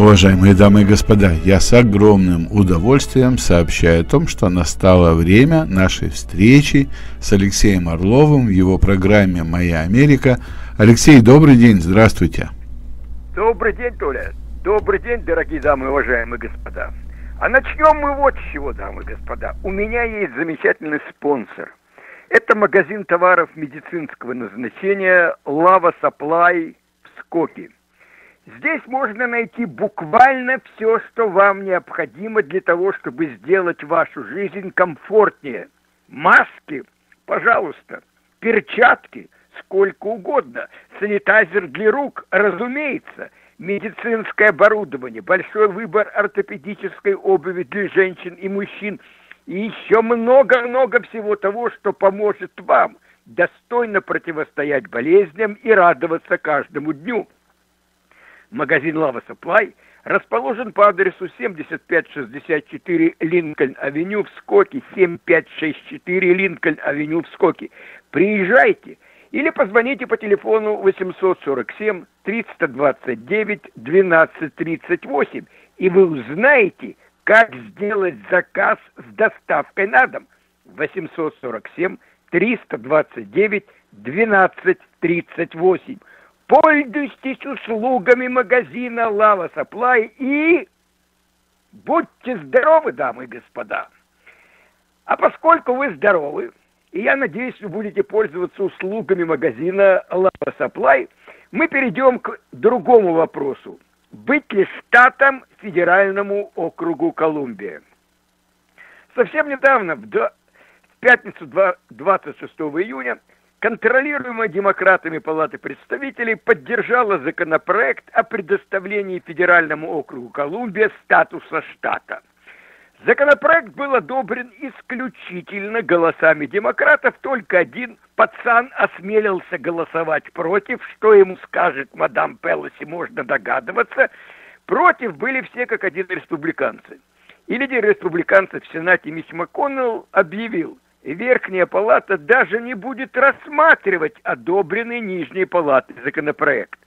Уважаемые дамы и господа, я с огромным удовольствием сообщаю о том, что настало время нашей встречи с Алексеем Орловым в его программе «Моя Америка». Алексей, добрый день, здравствуйте. Добрый день, Толя. Добрый день, дорогие дамы и уважаемые господа. А начнем мы вот с чего, дамы и господа. У меня есть замечательный спонсор. Это магазин товаров медицинского назначения Lava Supply в Скоке. Здесь можно найти буквально все, что вам необходимо для того, чтобы сделать вашу жизнь комфортнее. Маски, пожалуйста, перчатки, сколько угодно, санитайзер для рук, разумеется, медицинское оборудование, большой выбор ортопедической обуви для женщин и мужчин и еще много-много всего того, что поможет вам достойно противостоять болезням и радоваться каждому дню. Магазин Lava Supply расположен по адресу 7564 Линкольн-авеню в Скоке, 7564 Линкольн-авеню в Скоке. Приезжайте или позвоните по телефону 847-329-1238, и вы узнаете, как сделать заказ с доставкой на дом. 847-329-1238. Пользуйтесь услугами магазина Lava Supply и будьте здоровы, дамы и господа. А поскольку вы здоровы, и я надеюсь, вы будете пользоваться услугами магазина Lava Supply, мы перейдем к другому вопросу. Быть ли штатом федеральному округу Колумбия? Совсем недавно, в пятницу 26 июня, контролируемая демократами Палаты представителей поддержала законопроект о предоставлении федеральному округу Колумбия статуса штата. Законопроект был одобрен исключительно голосами демократов, только один пацан осмелился голосовать против, что ему скажет мадам Пелоси, можно догадываться. Против были все как один республиканцы. И лидер республиканцев в Сенате Митч МакКоннелл объявил: Верхняя палата даже не будет рассматривать одобренный Нижней палатой законопроект.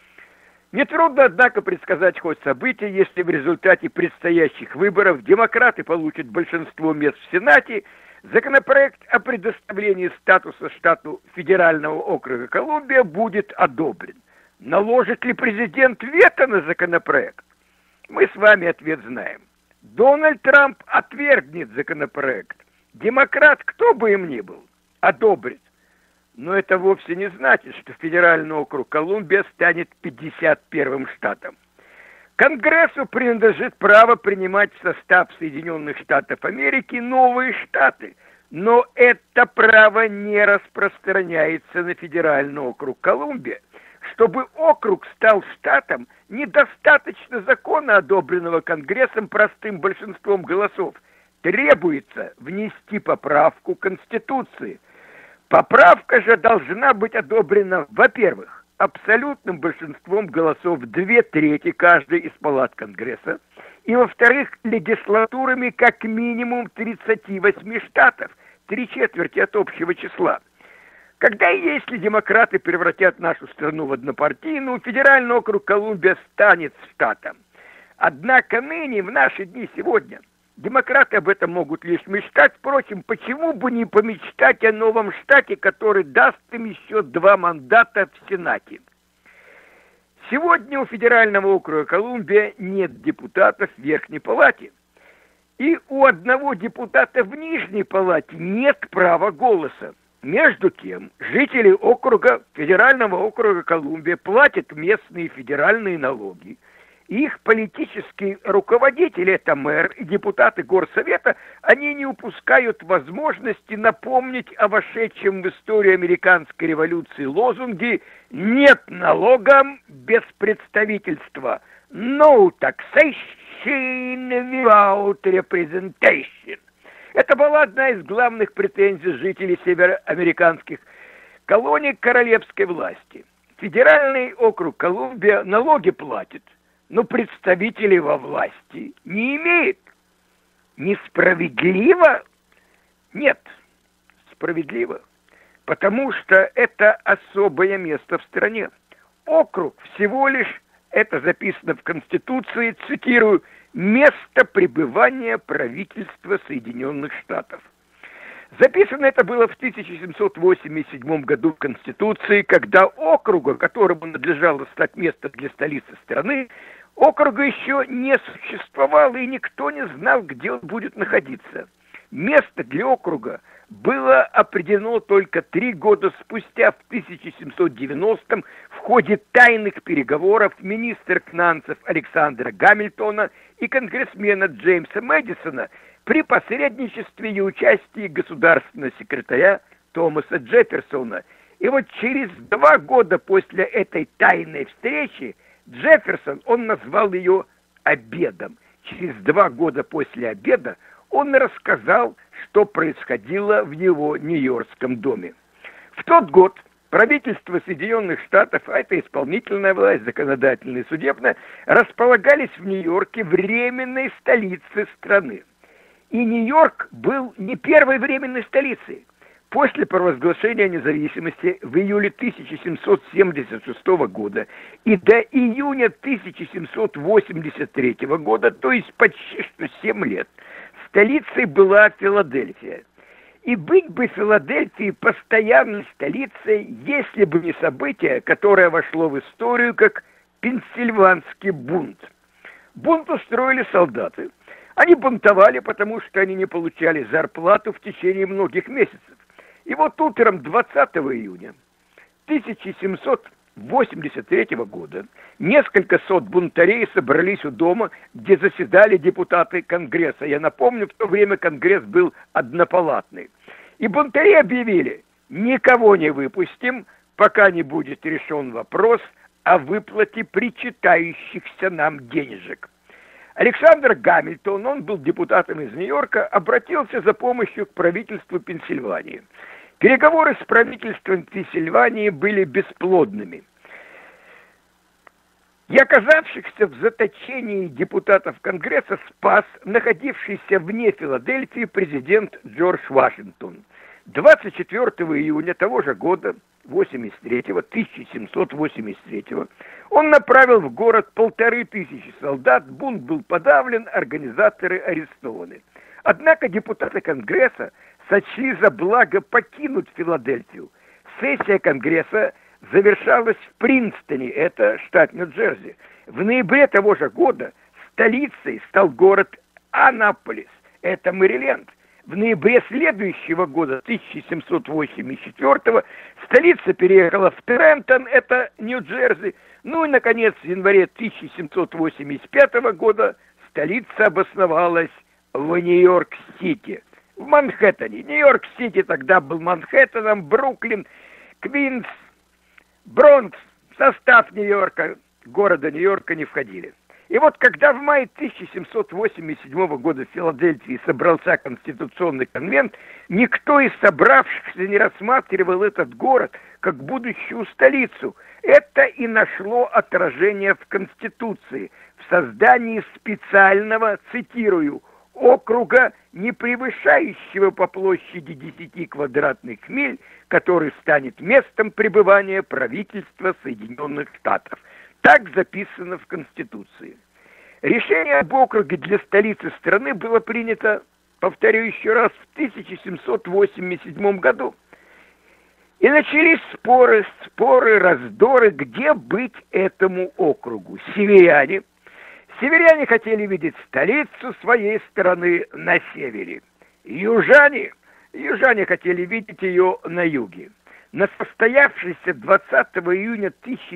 Нетрудно, однако, предсказать ход событий, если в результате предстоящих выборов демократы получат большинство мест в Сенате, законопроект о предоставлении статуса штату федерального округа Колумбия будет одобрен. Наложит ли президент вето на законопроект? Мы с вами ответ знаем. Дональд Трамп отвергнет законопроект. Демократ, кто бы им ни был, одобрит. Но это вовсе не значит, что федеральный округ Колумбия станет 51-м штатом. Конгрессу принадлежит право принимать в состав Соединенных Штатов Америки новые штаты, но это право не распространяется на федеральный округ Колумбия. Чтобы округ стал штатом, недостаточно закона, одобренного Конгрессом простым большинством голосов. Требуется внести поправку Конституции. Поправка же должна быть одобрена, во-первых, абсолютным большинством голосов 2/3 каждой из палат Конгресса, и, во-вторых, легислатурами как минимум 38 штатов, 3/4 от общего числа. Когда и если демократы превратят нашу страну в однопартийную, федеральный округ Колумбия станет штатом. Однако ныне, в наши дни сегодня, демократы об этом могут лишь мечтать. Впрочем, почему бы не помечтать о новом штате, который даст им еще 2 мандата в Сенате? Сегодня у федерального округа Колумбия нет депутатов в Верхней Палате. И у одного депутата в Нижней Палате нет права голоса. Между тем, жители федерального округа Колумбия платят местные федеральные налоги. Их политические руководители, это мэр и депутаты горсовета, они не упускают возможности напомнить о вошедшем в историю американской революции лозунге «Нет налогам без представительства». No taxation without representation. Это была одна из главных претензий жителей североамериканских колоний к королевской власти. Федеральный округ Колумбия налоги платит, но представителей во власти не имеет. Несправедливо? Нет, справедливо. Потому что это особое место в стране. Округ всего лишь это записано в Конституции, цитирую, «место пребывания правительства Соединенных Штатов». Записано это было в 1787 году в Конституции, когда округа, которому надлежало стать местом для столицы страны, округа еще не существовало, и никто не знал, где он будет находиться. Место для округа было определено только 3 года спустя, в 1790-м, в ходе тайных переговоров министра финансов Александра Гамильтона и конгрессмена Джеймса Мэдисона при посредничестве и участии государственного секретаря Томаса Джефферсона. И вот через 2 года после этой тайной встречи Джефферсон, он назвал ее обедом. Через 2 года после обеда он рассказал, что происходило в его Нью-Йоркском доме. В тот год правительство Соединенных Штатов, а это исполнительная власть, законодательная и судебная, располагались в Нью-Йорке, временной столице страны. И Нью-Йорк был не первой временной столицей. После провозглашения независимости в июле 1776 года и до июня 1783 года, то есть почти что 7 лет, столицей была Филадельфия. И быть бы Филадельфией постоянной столицей, если бы не событие, которое вошло в историю как Пенсильванский бунт. Бунт устроили солдаты. Они бунтовали, потому что они не получали зарплату в течение многих месяцев. И вот утром 20 июня 1783 года несколько сот бунтарей собрались у дома, где заседали депутаты Конгресса. Я напомню, в то время Конгресс был однопалатный. И бунтари объявили: никого не выпустим, пока не будет решен вопрос о выплате причитающихся нам денежек. Александр Гамильтон, он был депутатом из Нью-Йорка, обратился за помощью к правительству Пенсильвании. Переговоры с правительством Пенсильвании были бесплодными. И оказавшихся в заточении депутатов Конгресса спас находившийся вне Филадельфии президент Джордж Вашингтон. 24 июня того же года, 1783, он направил в город 1500 солдат, бунт был подавлен, организаторы арестованы. Однако депутаты Конгресса сочли за благо покинуть Филадельфию. Сессия Конгресса завершалась в Принстоне, это штат Нью-Джерси. В ноябре того же года столицей стал город Аннаполис, это Мэриленд. В ноябре следующего года, 1784, столица переехала в Трентон, это Нью-Джерси. Ну и, наконец, в январе 1785 года столица обосновалась в Нью-Йорк-Сити. В Манхэттене. Нью-Йорк-Сити тогда был Манхэттеном, Бруклин, Квинс, Бронкс в состав Нью-Йорка, города Нью-Йорка не входили. И вот когда в мае 1787 года в Филадельфии собрался Конституционный конвент, никто из собравшихся не рассматривал этот город как будущую столицу. Это и нашло отражение в Конституции, в создании специального, цитирую, округа, не превышающего по площади 10 квадратных миль, который станет местом пребывания правительства Соединенных Штатов. Так записано в Конституции. Решение об округе для столицы страны было принято, повторю еще раз, в 1787 году. И начались споры, раздоры, где быть этому округу. Северяне хотели видеть столицу своей страны на севере. Южане хотели видеть ее на юге. На состоявшейся 20 июня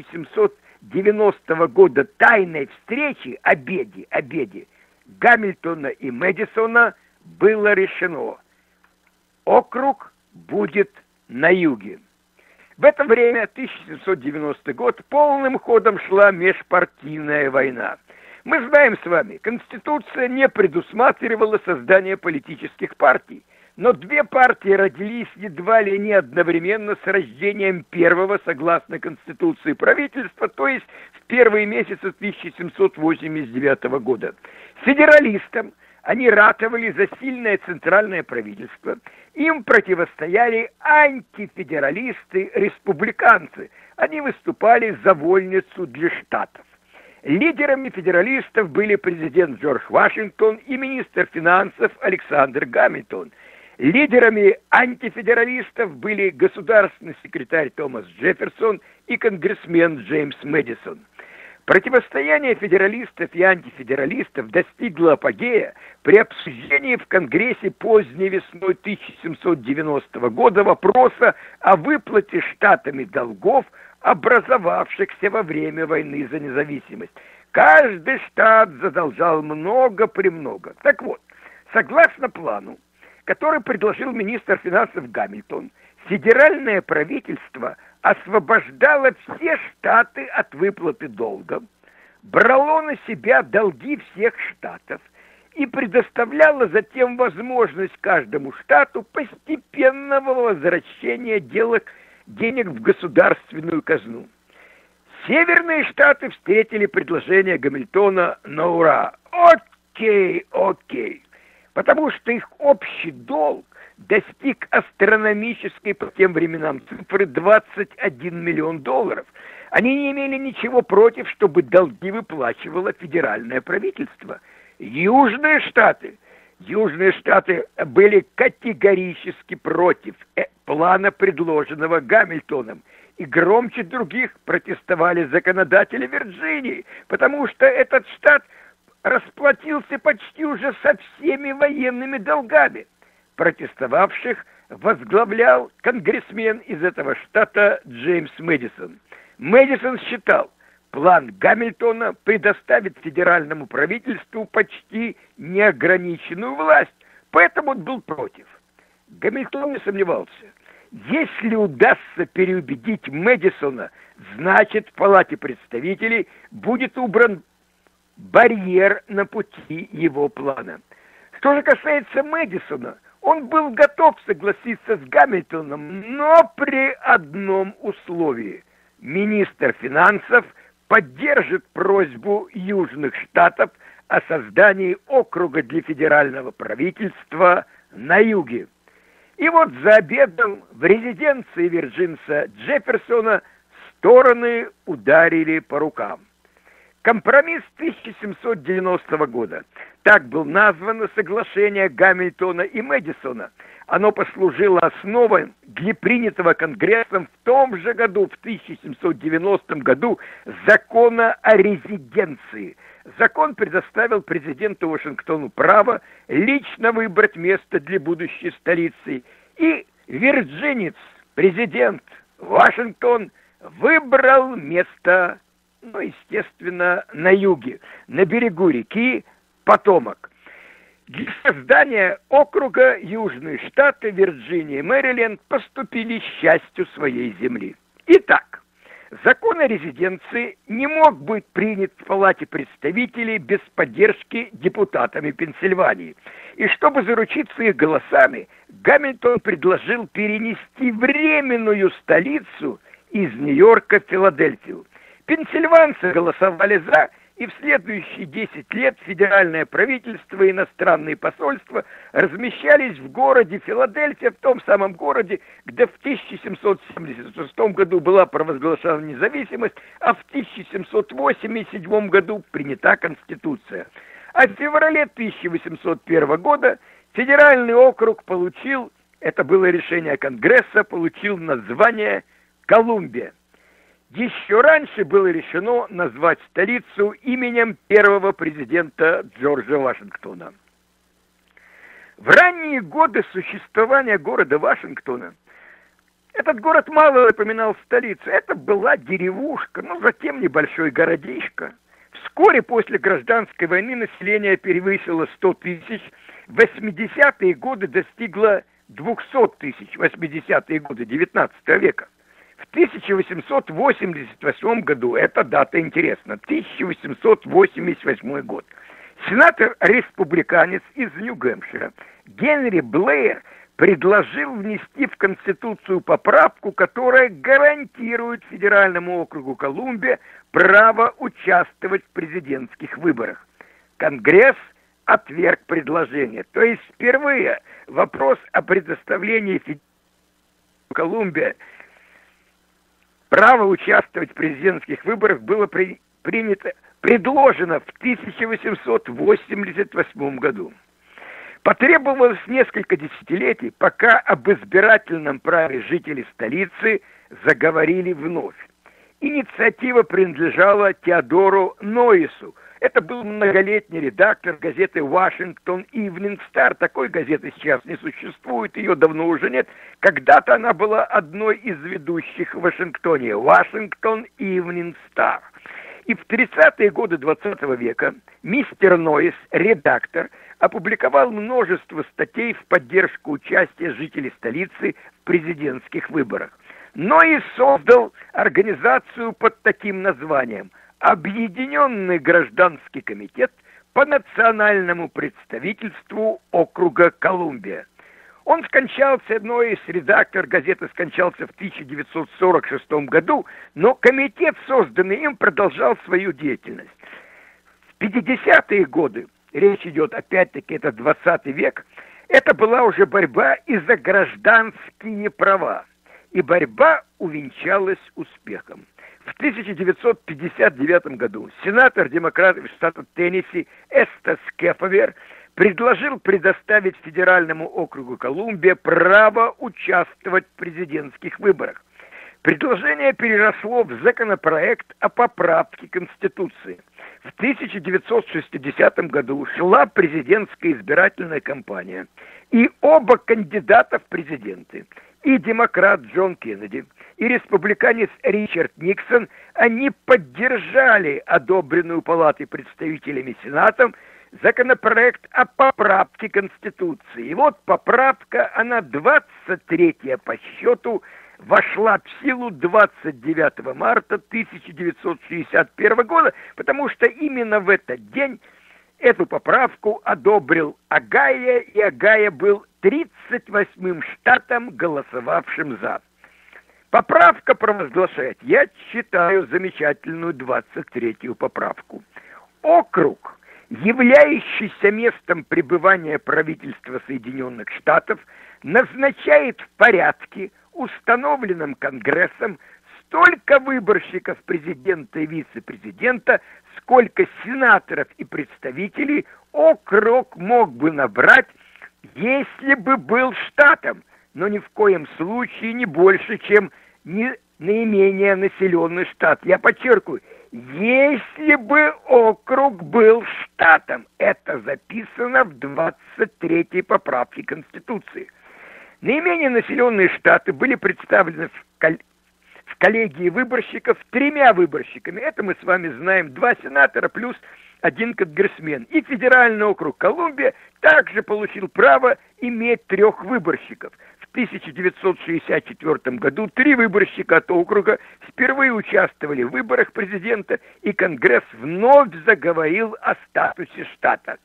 1790 года тайной встрече, обеде Гамильтона и Мэдисона было решено: округ будет на юге. В это время, 1790 год, полным ходом шла межпартийная война. Мы знаем с вами, Конституция не предусматривала создание политических партий, но 2 партии родились едва ли не одновременно с рождением первого, согласно Конституции, правительства, то есть в первые месяцы 1789 года. Федералистам они ратовали за сильное центральное правительство, им противостояли антифедералисты, республиканцы, они выступали за вольницу для штатов. Лидерами федералистов были президент Джордж Вашингтон и министр финансов Александр Гамильтон. Лидерами антифедералистов были государственный секретарь Томас Джефферсон и конгрессмен Джеймс Мэдисон. Противостояние федералистов и антифедералистов достигло апогея при обсуждении в Конгрессе поздней весной 1790 года вопроса о выплате штатами долгов, образовавшихся во время войны за независимость. Каждый штат задолжал много-премного. Так вот, согласно плану, который предложил министр финансов Гамильтон, федеральное правительство освобождало все штаты от выплаты долга, брало на себя долги всех штатов и предоставляло затем возможность каждому штату постепенного возвращения денег в государственную казну. Северные штаты встретили предложение Гамильтона на ура. Окей, потому что их общий долг достиг астрономической по тем временам цифры $21 миллион. Они не имели ничего против, чтобы долги выплачивало федеральное правительство. Южные штаты были категорически против плана, предложенного Гамильтоном, и громче других протестовали законодатели Вирджинии, потому что этот штат расплатился почти уже со всеми военными долгами. Протестовавших возглавлял конгрессмен из этого штата Джеймс Мэдисон. Мэдисон считал, план Гамильтона предоставит федеральному правительству почти неограниченную власть, поэтому он был против. Гамильтон не сомневался. Если удастся переубедить Мэдисона, значит в Палате представителей будет убран барьер на пути его плана. Что же касается Мэдисона, он был готов согласиться с Гамильтоном, но при одном условии. Министр финансов поддержит просьбу южных штатов о создании округа для федерального правительства на юге. И вот за обедом в резиденции вирджинца Джефферсона стороны ударили по рукам. Компромисс 1790 года. Так было названо соглашение Гамильтона и Мэдисона. Оно послужило основой для принятого Конгрессом в том же году, в 1790 году, закона о резиденции. Закон предоставил президенту Вашингтону право лично выбрать место для будущей столицы. И вирджинец, президент Вашингтон, выбрал место, естественно, на юге, на берегу реки Потомак. Для создания округа Южные Штаты, Вирджиния и Мэриленд поступили с частью своей земли. Итак, закон о резиденции не мог быть принят в Палате представителей без поддержки депутатами Пенсильвании. И чтобы заручиться их голосами, Гамильтон предложил перенести временную столицу из Нью-Йорка в Филадельфию. Пенсильванцы голосовали «за», и в следующие 10 лет федеральное правительство и иностранные посольства размещались в городе Филадельфия, в том самом городе, где в 1776 году была провозглашена независимость, а в 1787 году принята Конституция. А в феврале 1801 года федеральный округ получил, это было решение Конгресса, получил название Колумбия. Еще раньше было решено назвать столицу именем первого президента Джорджа Вашингтона. В ранние годы существования города Вашингтона этот город мало напоминал столицу. Это была деревушка, затем небольшой городишко. Вскоре после гражданской войны население перевысило 100 тысяч. В 80-е годы достигло 200 тысяч, 80-е годы 19 века. В 1888 году, эта дата интересна, 1888 год, сенатор-республиканец из Нью-Гэмпшира Генри Блэйр предложил внести в Конституцию поправку, которая гарантирует федеральному округу Колумбия право участвовать в президентских выборах. Конгресс отверг предложение. То есть впервые вопрос о предоставлении Колумбии право участвовать в президентских выборах было принято предложена в 1888 году. Потребовалось несколько десятилетий, пока об избирательном праве жителей столицы заговорили вновь. Инициатива принадлежала Теодору Нойесу. Это был многолетний редактор газеты «Вашингтон Ивнинг Стар». Такой газеты сейчас не существует, ее давно уже нет. Когда-то она была одной из ведущих в Вашингтоне. «Вашингтон Ивнинг Стар». И в 30-е годы 20 века мистер Нойес, редактор, опубликовал множество статей в поддержку участия жителей столицы в президентских выборах. Нойес создал организацию под таким названием «Объединенный гражданский комитет по национальному представительству округа Колумбия». Он скончался, Нойес, редактор газеты, скончался в 1946 году, но комитет, созданный им, продолжал свою деятельность. В 50-е годы, речь идет опять-таки, это 20 век, это была уже борьба и за гражданские права. И борьба увенчалась успехом. В 1959 году сенатор-демократ штата Теннесси Эстес Кефавер предложил предоставить федеральному округу Колумбия право участвовать в президентских выборах. Предложение переросло в законопроект о поправке Конституции. В 1960 году шла президентская избирательная кампания, и оба кандидата в президенты, и демократ Джон Кеннеди, и республиканец Ричард Никсон, они поддержали одобренную Палатой представителями Сенатом законопроект о поправке Конституции. И вот поправка, она 23-я по счету, вошла в силу 29 марта 1961 года, потому что именно в этот день эту поправку одобрил Огайо, и Огайо был 38-м штатом, голосовавшим за. Поправка провозглашает, я читаю замечательную 23-ю поправку. Округ, являющийся местом пребывания правительства Соединенных Штатов, назначает в порядке, установленном Конгрессом, столько выборщиков президента и вице-президента, сколько сенаторов и представителей округ мог бы набрать, если бы был штатом, но ни в коем случае не больше, чем наименее населенный штат. Я подчеркиваю, если бы округ был штатом, это записано в 23-й поправке Конституции. Наименее населенные штаты были представлены в коллегии выборщиков 3 выборщиками. Это мы с вами знаем, 2 сенатора плюс 1 конгрессмен. И федеральный округ Колумбия также получил право иметь 3 выборщиков. В 1964 году 3 выборщика от округа впервые участвовали в выборах президента, и Конгресс вновь заговорил о статусе штата.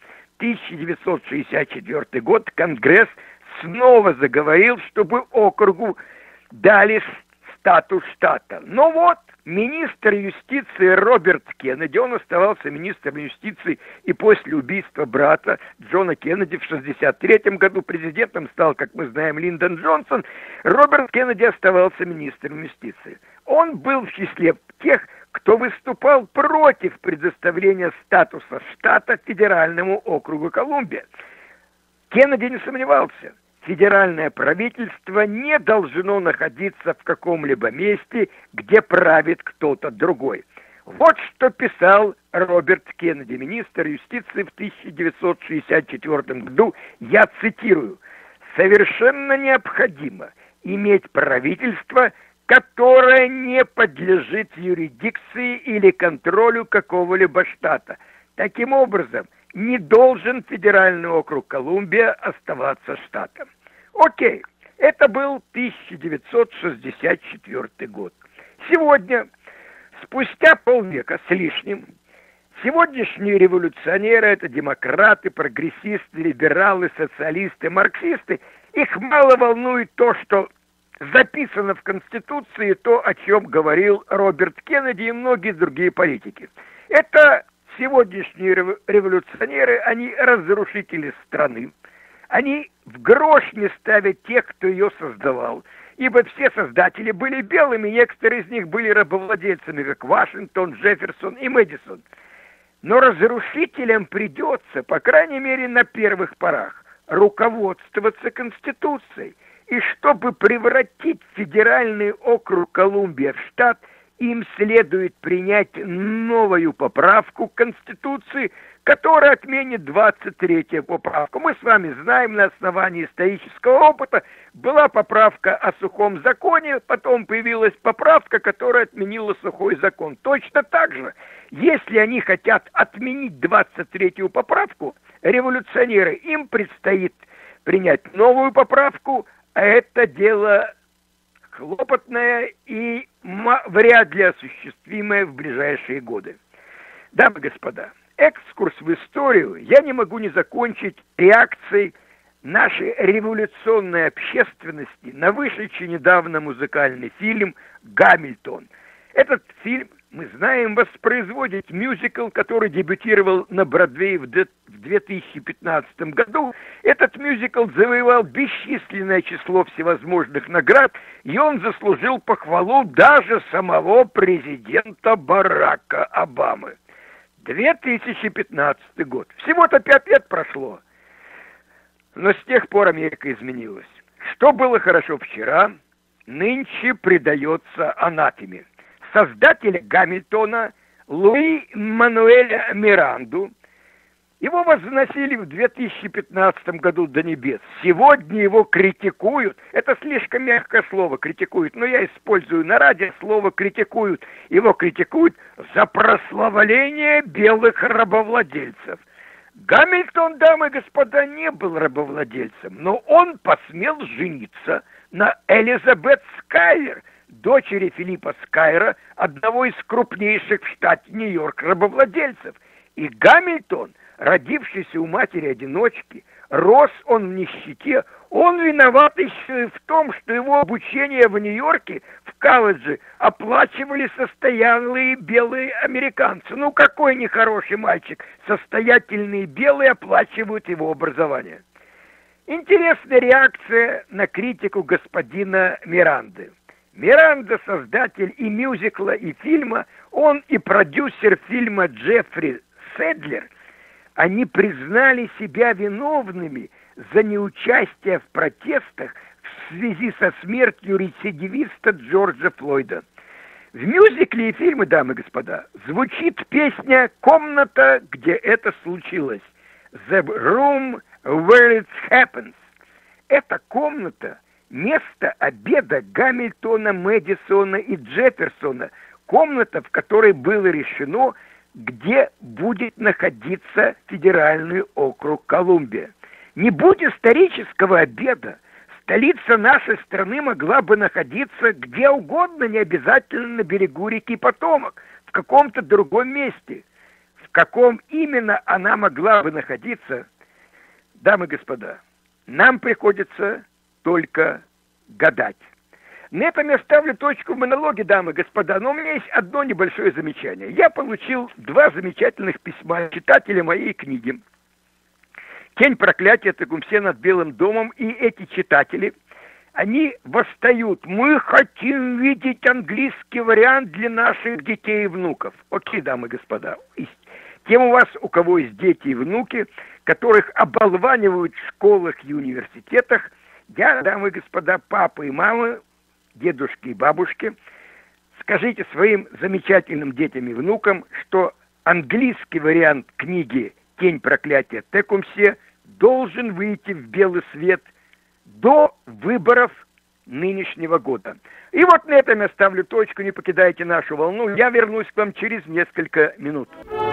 1964 год Конгресс снова заговорил, чтобы округу дали статус штата. Но вот министр юстиции Роберт Кеннеди, он оставался министром юстиции и после убийства брата Джона Кеннеди в 1963 году, президентом стал, как мы знаем, Линдон Джонсон, Роберт Кеннеди оставался министром юстиции. Он был в числе тех, кто выступал против предоставления статуса штата федеральному округу Колумбия. Кеннеди не сомневался. Федеральное правительство не должно находиться в каком-либо месте, где правит кто-то другой. Вот что писал Роберт Кеннеди, министр юстиции в 1964 году, я цитирую: «Совершенно необходимо иметь правительство, которое не подлежит юрисдикции или контролю какого-либо штата. Таким образом, не должен федеральный округ Колумбия оставаться штатом». Окей, это был 1964 год. Сегодня, спустя полвека с лишним, сегодняшние революционеры, это демократы, прогрессисты, либералы, социалисты, марксисты, их мало волнует то, что записано в Конституции, то, о чем говорил Роберт Кеннеди и многие другие политики. Это сегодняшние революционеры, они разрушители страны. Они в грош не ставят тех, кто ее создавал, ибо все создатели были белыми, некоторые из них были рабовладельцами, как Вашингтон, Джефферсон и Мэдисон. Но разрушителям придется, по крайней мере на первых порах, руководствоваться Конституцией. И чтобы превратить федеральный округ Колумбия в штат, им следует принять новую поправку к Конституции, которая отменит 23-ю поправку. Мы с вами знаем, на основании исторического опыта была поправка о сухом законе, потом появилась поправка, которая отменила сухой закон. Точно так же, если они хотят отменить 23-ю поправку, революционеры, им предстоит принять новую поправку, а это дело хлопотное и вряд ли осуществимое в ближайшие годы. Дамы и господа, экскурс в историю я не могу не закончить реакцией нашей революционной общественности на вышедший недавно музыкальный фильм «Гамильтон». Этот фильм, мы знаем, воспроизводит мюзикл, который дебютировал на Бродвее в 2015 году. Этот мюзикл завоевал бесчисленное число всевозможных наград, и он заслужил похвалу даже самого президента Барака Обамы. 2015 год. Всего-то 5 лет прошло. Но с тех пор Америка изменилась. Что было хорошо вчера, нынче предается анафеме. Создателя Гамильтона Луи Мануэля Миранду, его возносили в 2015 году до небес. Сегодня его критикуют. Это слишком мягкое слово «критикуют», но я использую на радио слово «критикуют». Его критикуют за прославление белых рабовладельцев. Гамильтон, дамы и господа, не был рабовладельцем, но он посмел жениться на Элизабет Скайлер, дочери Филиппа Скайра, одного из крупнейших в штате Нью-Йорк рабовладельцев. И Гамильтон, родившийся у матери-одиночки, рос он в нищете, он виноват еще и в том, что его обучение в Нью-Йорке, в колледже, оплачивали состоятельные белые американцы. Ну, какой нехороший мальчик, состоятельные белые оплачивают его образование. Интересная реакция на критику господина Миранды. Миранда – создатель и мюзикла, и фильма, он и продюсер фильма Джеффри Седлер. Они признали себя виновными за неучастие в протестах в связи со смертью рецидивиста Джорджа Флойда. В мюзикле и фильме, дамы и господа, звучит песня «Комната, где это случилось». «The room where it happens». Эта комната – место обеда Гамильтона, Мэдисона и Джефферсона. Комната, в которой было решено, где будет находиться федеральный округ Колумбия. Не будь исторического обеда, столица нашей страны могла бы находиться где угодно, не обязательно на берегу реки Потомак, в каком-то другом месте. В каком именно она могла бы находиться, дамы и господа, нам приходится только гадать. На этом я ставлю точку в монологе, дамы и господа, но у меня есть одно небольшое замечание. Я получил 2 замечательных письма читателя моей книги «Тень проклятия Текумсе над Белым домом», и эти читатели, они восстают. Мы хотим видеть английский вариант для наших детей и внуков. Окей, дамы и господа. Тем у кого есть дети и внуки, которых оболванивают в школах и университетах, я, дамы и господа, папы и мамы, дедушки и бабушки, скажите своим замечательным детям и внукам, что английский вариант книги «Тень проклятия Текумсе» должен выйти в белый свет до выборов нынешнего года. И вот на этом я ставлю точку, не покидайте нашу волну. Я вернусь к вам через несколько минут.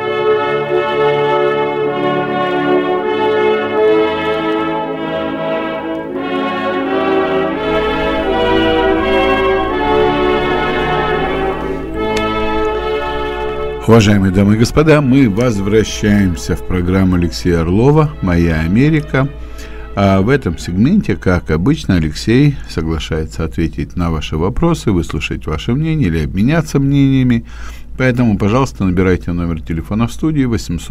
Уважаемые дамы и господа, мы возвращаемся в программу Алексея Орлова «Моя Америка». А в этом сегменте, как обычно, Алексей соглашается ответить на ваши вопросы, выслушать ваше мнение или обменяться мнениями. Поэтому, пожалуйста, набирайте номер телефона в студии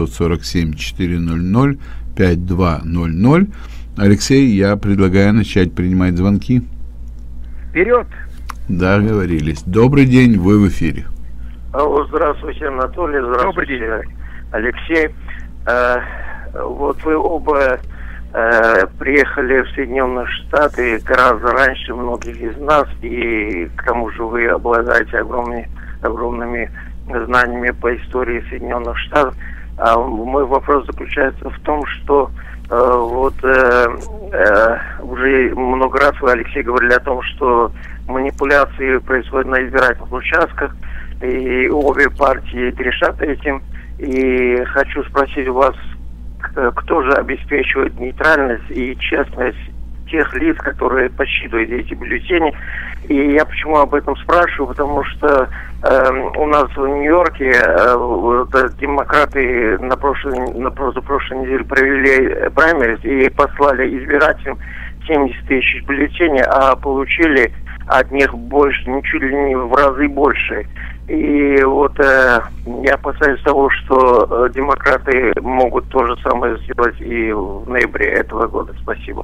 847-400-5200. Алексей, я предлагаю начать принимать звонки. Вперед! Договорились. Добрый день, вы в эфире. Алло, здравствуйте, Анатолий, здравствуйте, Алексей, вот вы оба приехали в Соединенные Штаты гораздо раньше многих из нас, и к тому же вы обладаете огромными знаниями по истории Соединенных Штатов. Мой вопрос заключается в том, что уже много раз вы, Алексей, говорили о том, что манипуляции происходят на избирательных участках, и обе партии грешат этим. И хочу спросить у вас, кто же обеспечивает нейтральность и честность тех лиц, которые подсчитывают эти бюллетени. И я почему об этом спрашиваю, потому что у нас в Нью-Йорке демократы на позапрошлой неделе провели праймериз и послали избирателям 70 тысяч бюллетеней, а получили от них больше, чуть ли не в разы больше. И вот я опасаюсь того, что демократы могут то же самое сделать и в ноябре этого года. Спасибо.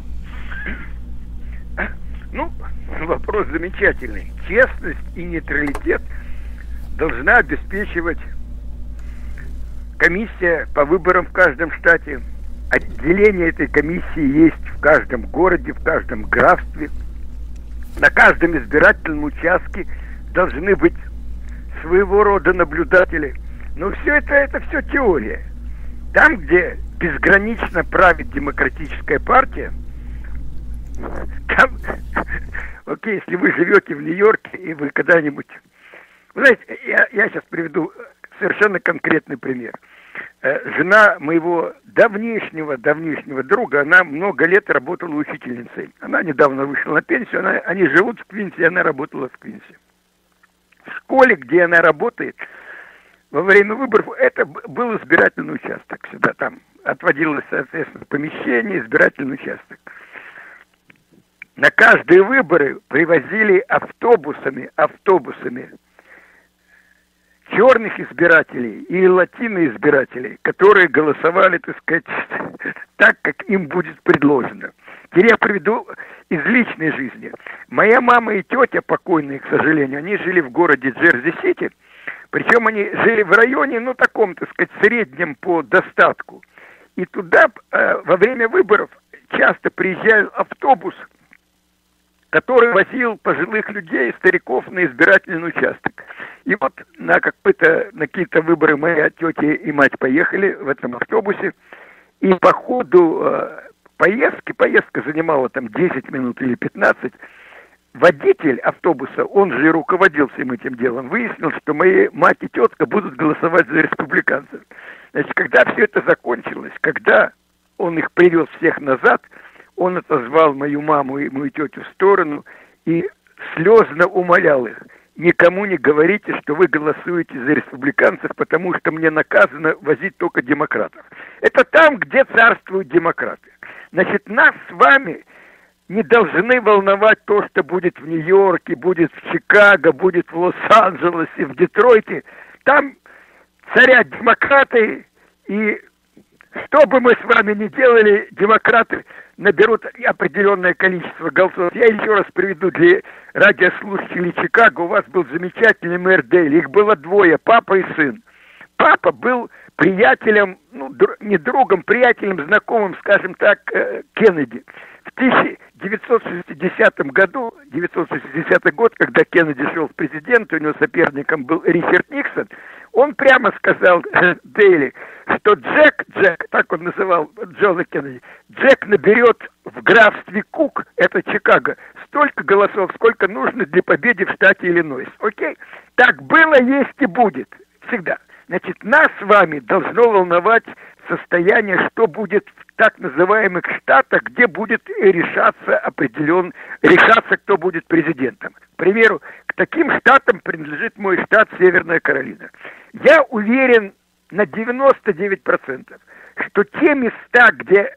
Ну, вопрос замечательный. Честность и нейтралитет должна обеспечивать комиссия по выборам в каждом штате. Отделение этой комиссии есть в каждом городе, в каждом графстве. На каждом избирательном участке должны быть своего рода наблюдатели. Но все это все теория. Там, где безгранично правит демократическая партия, там, окей, если вы живете в Нью-Йорке, и вы когда-нибудь... Вы знаете, я сейчас приведу совершенно конкретный пример. Жена моего давнишнего друга, она много лет работала учительницей. Она недавно вышла на пенсию, они живут в Квинсе, она работала в Квинсе. В школе, где она работает, во время выборов, это был избирательный участок. Сюда там отводилось, соответственно, помещение, избирательный участок. На каждые выборы привозили автобусами черных избирателей и латиноизбирателей, которые голосовали, так сказать, так, как им будет предложено. Теперь я приведу из личной жизни. Моя мама и тетя, покойные, к сожалению, они жили в городе Джерси-Сити, причем они жили в районе, ну, таком, так сказать, среднем по достатку. И туда во время выборов часто приезжал автобус, который возил пожилых людей, стариков на избирательный участок. И вот на какие-то выборы моя тетя и мать поехали в этом автобусе, и по ходу поездка занимала там 10 минут или 15, водитель автобуса, он же и руководил всем этим делом, выяснил, что мои мать и тетка будут голосовать за республиканцев. Значит, когда все это закончилось, когда он их привез всех назад, он отозвал мою маму и мою тетю в сторону и слезно умолял их: никому не говорите, что вы голосуете за республиканцев, потому что мне наказано возить только демократов. Это там, где царствуют демократы. Значит, нас с вами не должны волновать то, что будет в Нью-Йорке, будет в Чикаго, будет в Лос-Анджелесе, в Детройте. Там царят демократы, и что бы мы с вами ни делали, демократы наберут определенное количество голосов. Я еще раз приведу для радиослушателей Чикаго. У вас был замечательный мэр Дейли. Их было двое, папа и сын. Папа был приятелем, ну, не другом, приятелем, знакомым, скажем так, Кеннеди. В 1960 году, 1960 год, когда Кеннеди шел в президенты, у него соперником был Ричард Никсон, он прямо сказал Дейли, что Джек, так он называл Джона Кеннеди, Джек наберет в графстве Кук, это Чикаго, столько голосов, сколько нужно для победы в штате Иллинойс. Окей? Так было, есть и будет. Всегда. Значит, нас с вами должно волновать состояние, что будет в так называемых штатах, где будет решаться, кто будет президентом. К примеру, к таким штатам принадлежит мой штат Северная Каролина. Я уверен на 99%, что те места, где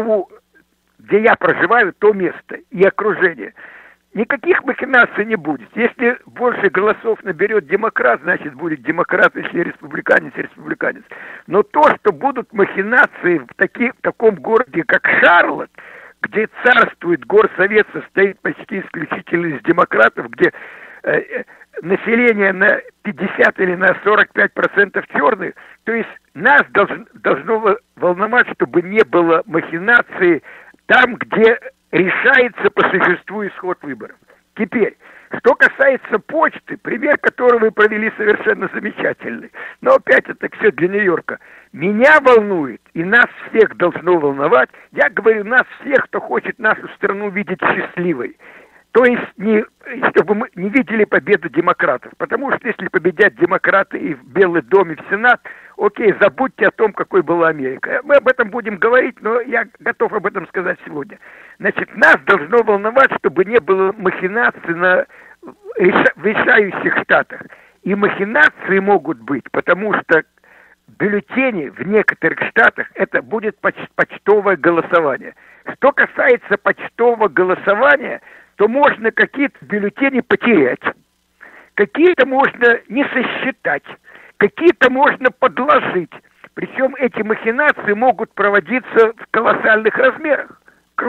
я проживаю, то место и окружение, никаких махинаций не будет. Если больше голосов наберет демократ, значит будет демократ, если республиканец, республиканец. Но то, что будут махинации в таком городе, как Шарлотт, где царствует горсовет, состоит почти исключительно из демократов, где население на 50 или на 45% черных, то есть нас должно волновать, чтобы не было махинации там, где решается по существу исход выборов. Теперь, что касается почты, пример, который вы провели, совершенно замечательный. Но опять это все для Нью-Йорка. Меня волнует, и нас всех должно волновать, я говорю, нас всех, кто хочет нашу страну видеть счастливой. То есть, чтобы мы не видели победу демократов. Потому что если победят демократы и в Белый дом, и в Сенат, окей, забудьте о том, какой была Америка. Мы об этом будем говорить, но я готов об этом сказать сегодня. Значит, нас должно волновать, чтобы не было махинаций в решающих штатах. И махинации могут быть, потому что бюллетени в некоторых штатах это будет почтовое голосование. Что касается почтового голосования, то можно какие-то бюллетени потерять, какие-то можно не сосчитать, какие-то можно подложить. Причем эти махинации могут проводиться в колоссальных размерах.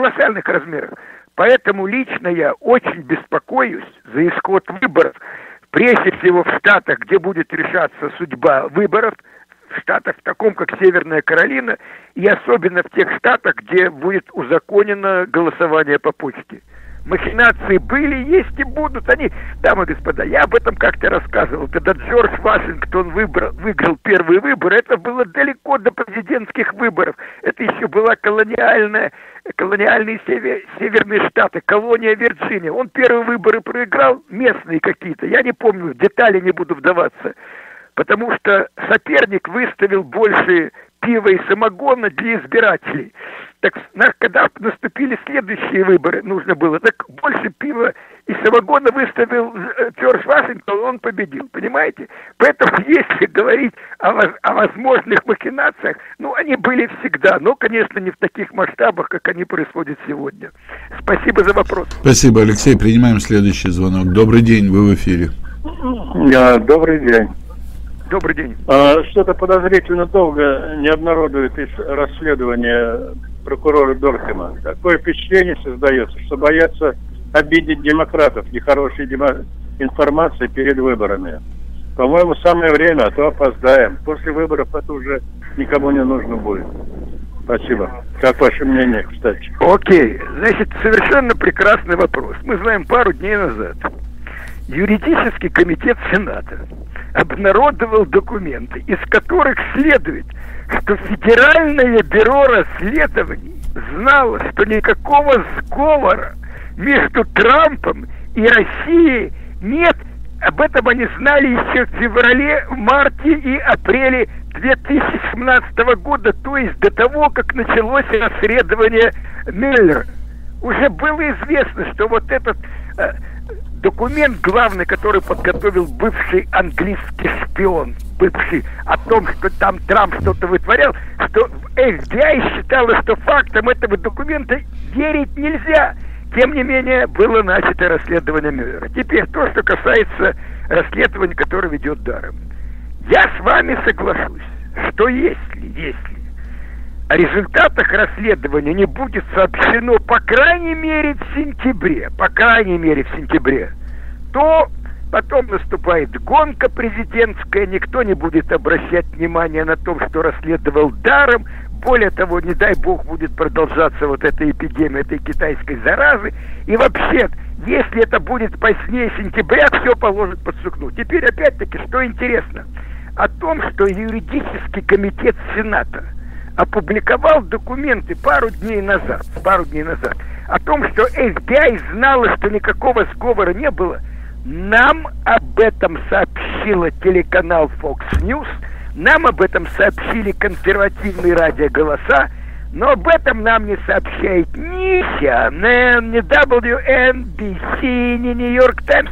Поэтому лично я очень беспокоюсь за исход выборов, прежде всего в штатах, где будет решаться судьба выборов, в штатах таком, как Северная Каролина, и особенно в тех штатах, где будет узаконено голосование по почте. Махинации были, есть и будут. Они, дамы и господа, я об этом как-то рассказывал. Когда Джордж Вашингтон выиграл первые выборы, это было далеко до президентских выборов. Это еще была колониальные северные штаты, колония Вирджиния. Он первые выборы проиграл, местные какие-то. Я не помню, в детали не буду вдаваться. Потому что соперник выставил больше пива и самогона для избирателей. Так когда наступили следующие выборы, нужно было, так больше пива и самогона выставил Джордж Вашингтон, он победил, понимаете? Поэтому если говорить о возможных махинациях, они были всегда, но, конечно, не в таких масштабах, как они происходят сегодня. Спасибо за вопрос. Спасибо, Алексей. Принимаем следующий звонок. Добрый день, вы в эфире. Добрый день. Добрый день. Что-то подозрительно долго не обнародует из расследования прокурора Дорфема. Такое впечатление создается, что боятся обидеть демократов нехорошей информацией перед выборами. По-моему, самое время, а то опоздаем. После выборов это уже никому не нужно будет. Спасибо. Как ваше мнение, кстати? Окей. Значит, совершенно прекрасный вопрос. Мы знаем, пару дней назад юридический комитет Сената обнародовал документы, из которых следует, что Федеральное бюро расследований знало, что никакого сговора между Трампом и Россией нет. Об этом они знали еще в феврале, марте и апреле 2017 года, то есть до того, как началось расследование Мюллера. Уже было известно, что вот этот документ главный, который подготовил бывший английский шпион, бывший, о том, что там Трамп что-то вытворял, что FBI считало, что фактам этого документа верить нельзя. Тем не менее, было начато расследование Мюллера. Теперь то, что касается расследования, которое ведет Даром. Я с вами соглашусь, что если о результатах расследования не будет сообщено, по крайней мере, в сентябре, то потом наступает гонка президентская, никто не будет обращать внимания на то, что расследовал Даром. Более того, не дай бог, будет продолжаться вот эта эпидемия этой китайской заразы. И вообще, если это будет позднее сентября, все положит под сукно. Теперь, опять-таки, что интересно, о том, что юридический комитет Сената опубликовал документы пару дней назад, о том, что FBI знала, что никакого сговора не было. Нам об этом сообщила телеканал Fox News, нам об этом сообщили консервативные радио «Голоса», но об этом нам не сообщает ни CNN, ни WNBC, ни New York Times.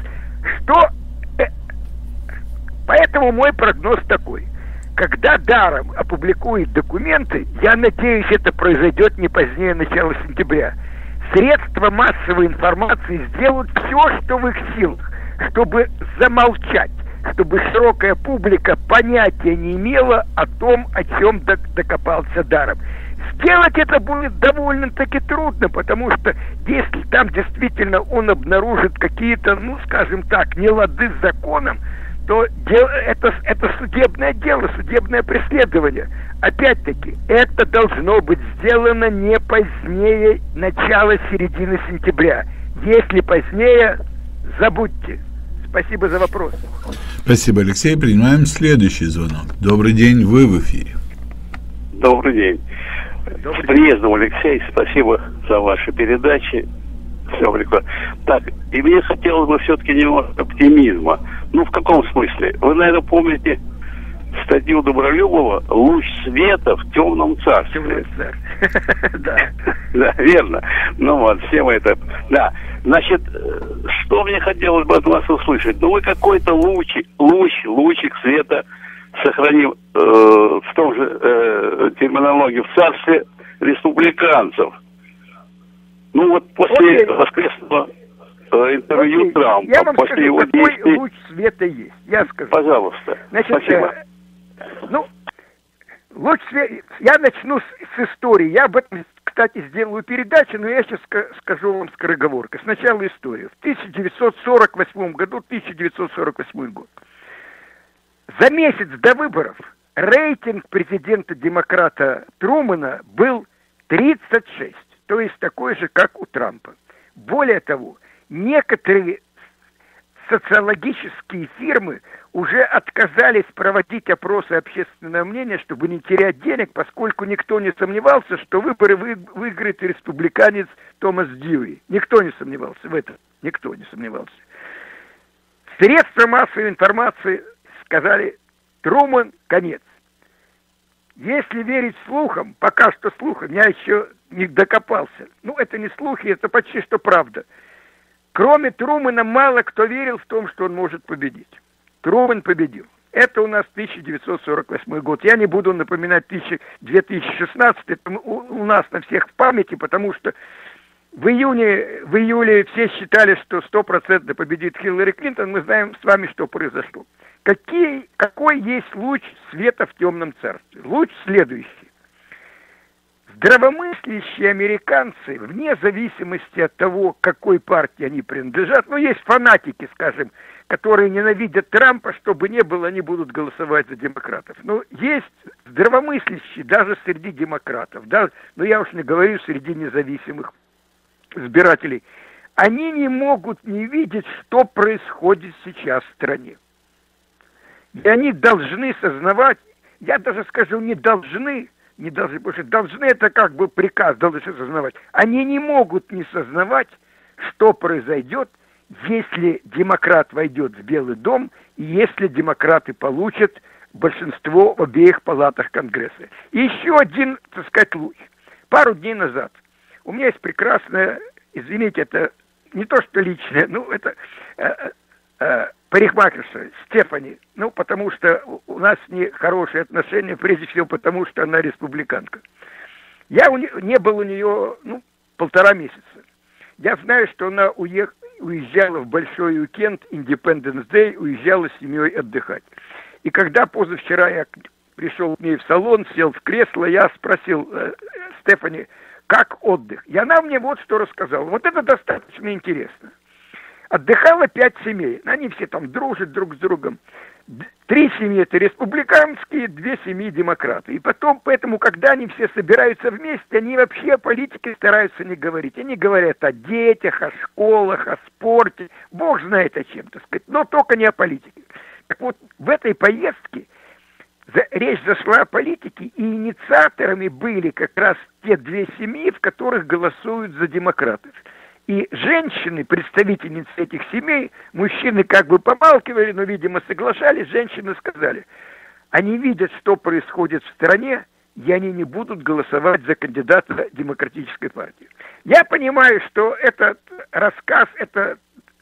Поэтому мой прогноз такой. Когда Даром опубликует документы, я надеюсь, это произойдет не позднее начала сентября, средства массовой информации сделают все, что в их силах, чтобы замолчать, чтобы широкая публика понятия не имела о том, о чем докопался Даром. Сделать это будет довольно-таки трудно, потому что если там действительно он обнаружит какие-то, ну, скажем так, нелады с законом, то это судебное дело, судебное преследование. Опять-таки, это должно быть сделано не позднее начала-середины сентября. Если позднее, забудьте. Спасибо за вопрос. Спасибо, Алексей. Принимаем следующий звонок. Добрый день, вы в эфире. Добрый день. С приездом, Алексей. Спасибо за ваши передачи. Все прекрасно. Так, и мне хотелось бы все-таки немного оптимизма. Ну, в каком смысле? Вы, наверное, помните статью Добролюбова «Луч света в темном царстве». Да. Да, верно. Ну вот, все мы это... Да. Значит, что мне хотелось бы от вас услышать? Ну, вы какой-то лучик света сохранив в том же терминологии в царстве республиканцев. Ну вот после воскресного интервью Трампа, я вам после скажу, его какой действий... луч света есть. Я скажу. Пожалуйста. Значит, спасибо. Луч света... Я начну с истории. Я об этом, кстати, сделаю передачу, но я сейчас скажу вам скороговоркой. Сначала историю. В 1948 году, 1948 год. За месяц до выборов рейтинг президента-демократа Трумэна был 36, то есть такой же, как у Трампа. Более того, некоторые социологические фирмы уже отказались проводить опросы общественного мнения, чтобы не терять денег, поскольку никто не сомневался, что выборы выиграет республиканец Томас Дьюи. Никто не сомневался в этом. Никто не сомневался. Средства массовой информации сказали: Трумэн, конец. Если верить слухам, пока что слухам, я еще не докопался. Ну, это не слухи, это почти что правда. Кроме Трумэна, мало кто верил в том, что он может победить. Трумэн победил. Это у нас 1948 год. Я не буду напоминать 2016, это у нас на всех в памяти, потому что в июле все считали, что 100% победит Хиллари Клинтон. Мы знаем с вами, что произошло. Какой есть луч света в темном царстве? Луч следующий. Здравомыслящие американцы, вне зависимости от того, к какой партии они принадлежат, ну, есть фанатики, скажем, которые ненавидят Трампа, чтобы не было, они будут голосовать за демократов. Но есть здравомыслящие даже среди демократов, да, но я уж не говорю среди независимых избирателей. Они не могут не видеть, что происходит сейчас в стране. И они должны сознавать, я даже скажу, не должны, потому что должны это как бы приказ, должны сознавать. Они не могут не сознавать, что произойдет, если демократ войдет в Белый дом, и если демократы получат большинство в обеих палатах Конгресса. И еще один, так сказать, луч. Пару дней назад у меня есть прекрасная, извините, это не то что личное, ну это парикмахерша Стефани, ну потому что у нас не хорошие отношения, прежде всего потому, что она республиканка. Я не был у нее, 1,5 месяца. Я знаю, что она уезжала в большой уикенд, Independence Day, уезжала с семьей отдыхать. И когда позавчера я пришел к ней в салон, сел в кресло, я спросил Стефани, как отдых? И она мне вот что рассказала. Вот это достаточно интересно. Отдыхало 5 семей. Они все там дружат друг с другом. 3 семьи это республиканские, 2 семьи демократы. И потом, поэтому, когда они все собираются вместе, они вообще о политике стараются не говорить. Они говорят о детях, о школах, о спорте. Бог знает о чем, так сказать, но только не о политике. Так вот, в этой поездке речь зашла о политике, и инициаторами были как раз те 2 семьи, в которых голосуют за демократов. И женщины, представительницы этих семей, мужчины как бы помалкивали, но, видимо, соглашались, женщины сказали, они видят, что происходит в стране, и они не будут голосовать за кандидата демократической партии. Я понимаю, что этот рассказ, это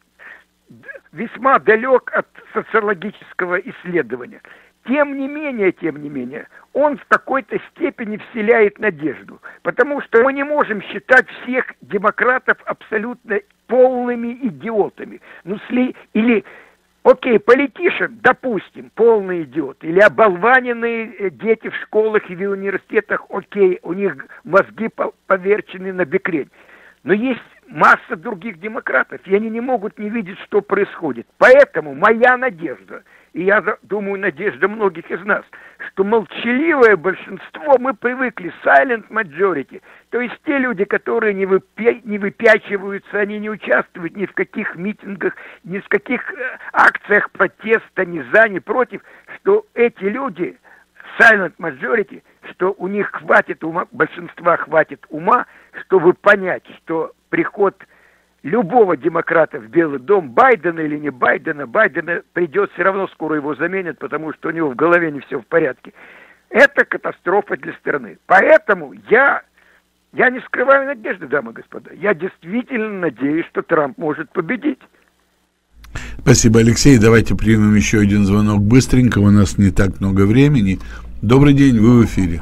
весьма далек от социологического исследования. Тем не менее, он в какой-то степени вселяет надежду, потому что мы не можем считать всех демократов абсолютно полными идиотами. Или Окей, политишек, допустим, полный идиот, или оболваненные дети в школах и в университетах, окей, у них мозги поверчены на бекрень. Но есть масса других демократов, и они не могут не видеть, что происходит. Поэтому моя надежда, и я думаю, надежда многих из нас, что молчаливое большинство, мы привыкли, silent majority, то есть те люди, которые не выпячиваются, они не участвуют ни в каких митингах, ни в каких акциях протеста, ни за, ни против, что эти люди, silent majority, что у них хватит ума, большинства хватит ума, чтобы понять, что приход любого демократа в Белый дом, Байдена или не Байдена придет, все равно скоро его заменят, потому что у него в голове не все в порядке. Это катастрофа для страны. Поэтому я не скрываю надежды, дамы и господа. Я действительно надеюсь, что Трамп может победить. Спасибо, Алексей. Давайте примем еще один звонок быстренько. У нас не так много времени. Добрый день, вы в эфире.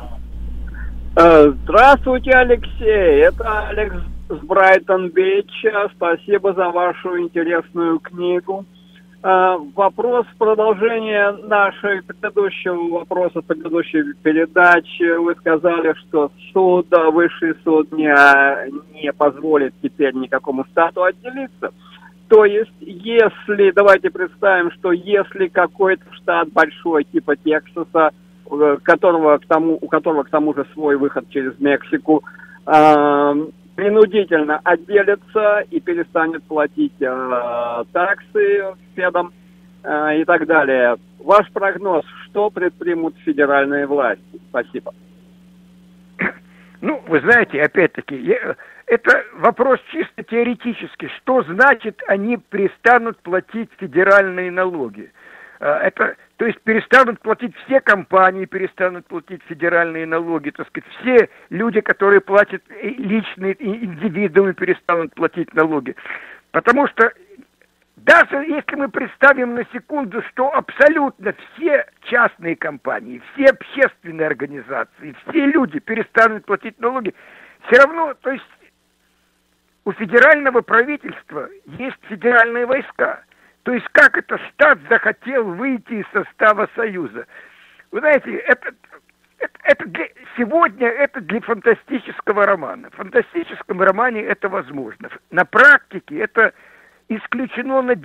Здравствуйте, Алексей. Это Алекс с Брайтон-Бича. Спасибо за вашу интересную книгу. Вопрос продолжения нашего предыдущего вопроса, предыдущей передачи. Вы сказали, что суд, высший суд не позволит теперь никакому штату отделиться. То есть, если, давайте представим, что если какой-то штат большой, типа Тексаса, у которого к тому же свой выход через Мексику, принудительно отделится и перестанет платить таксы федам и так далее. Ваш прогноз, что предпримут федеральные власти? Спасибо. Ну, вы знаете, опять-таки, это вопрос чисто теоретический. Что значит, они перестанут платить федеральные налоги? То есть перестанут платить все компании, перестанут платить федеральные налоги, так сказать, все люди, которые платят, личные индивидуумы, перестанут платить налоги. Потому что даже если мы представим на секунду, что абсолютно все частные компании, все общественные организации, все люди перестанут платить налоги, все равно, то есть у федерального правительства есть федеральные войска. То есть как это штат захотел выйти из состава Союза? Вы знаете, сегодня это для фантастического романа. В фантастическом романе это возможно. На практике это исключено на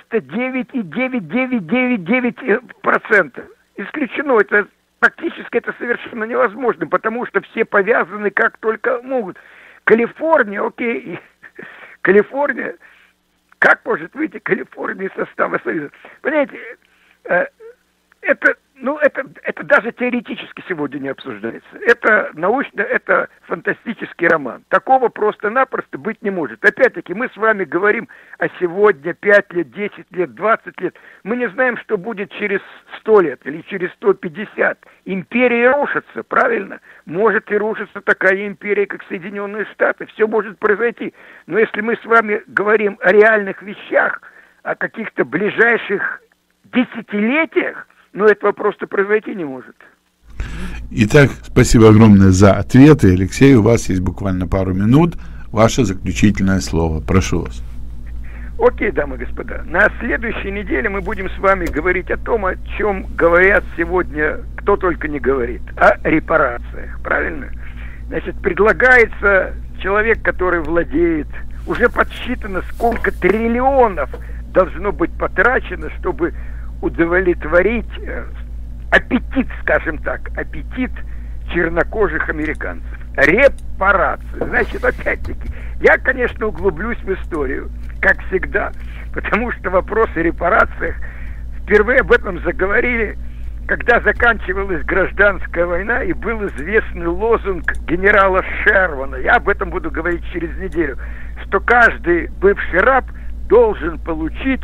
99,9999%. Исключено. Это практически это совершенно невозможно, потому что все повязаны как только могут. Калифорния, окей, Калифорния. Как может выйти Калифорния из состава Союза? Понимаете, это даже теоретически сегодня не обсуждается. Это научно, это фантастический роман. Такого просто-напросто быть не может. Опять-таки, мы с вами говорим о сегодня, 5 лет, 10 лет, 20 лет. Мы не знаем, что будет через 100 лет или через 150. Империи рушатся, правильно? Может и рушится такая империя, как Соединенные Штаты. Все может произойти. Но если мы с вами говорим о реальных вещах, о каких-то ближайших десятилетиях, но этого просто произойти не может. Итак, спасибо огромное за ответы. Алексей, у вас есть буквально пару минут. Ваше заключительное слово. Прошу вас. Окей, дамы и господа. На следующей неделе мы будем с вами говорить о том, о чем говорят сегодня, кто только не говорит, о репарациях. Правильно? Значит, предлагается человек, который владеет, уже подсчитано, сколько триллионов должно быть потрачено, чтобы удовлетворить аппетит, скажем так, аппетит чернокожих американцев. Репарации. Значит, опять-таки, я, конечно, углублюсь в историю, как всегда, потому что вопрос о репарациях впервые об этом заговорили, когда заканчивалась гражданская война и был известный лозунг генерала Шервана. Я об этом буду говорить через неделю, что каждый бывший раб должен получить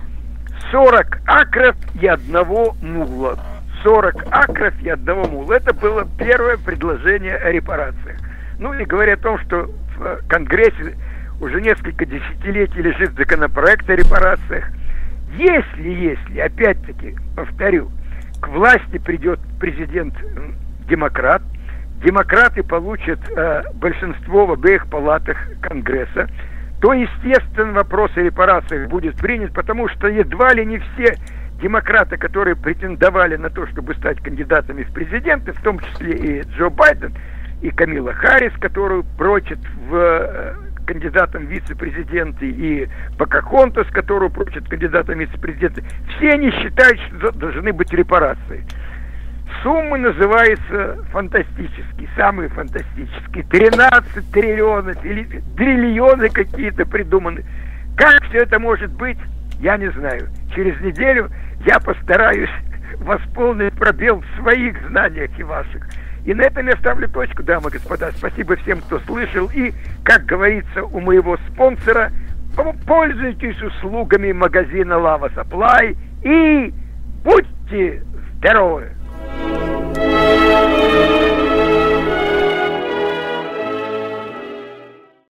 40 акров и одного мула. 40 акров и одного мула. Это было первое предложение о репарациях. Ну и говоря о том, что в Конгрессе уже несколько десятилетий лежит законопроект о репарациях. Если, опять-таки, повторю, к власти придет президент-демократ, демократы получат большинство в обеих палатах Конгресса, то, естественно, вопрос о репарациях будет принят, потому что едва ли не все демократы, которые претендовали на то, чтобы стать кандидатами в президенты, в том числе и Джо Байден, и Камила Харрис, которую прочат в кандидатом в вице-президенты, и Покахонтас, которую прочат кандидатом в вице-президенты, все они считают, что должны быть репарации. Суммы называются фантастические, самые фантастические. 13 триллионов или триллионы какие-то придуманы. Как все это может быть, я не знаю. Через неделю я постараюсь восполнить пробел в своих знаниях и ваших. И на этом я ставлю точку, дамы и господа. Спасибо всем, кто слышал. И, как говорится у моего спонсора, пользуйтесь услугами магазина Lava Supply и будьте здоровы!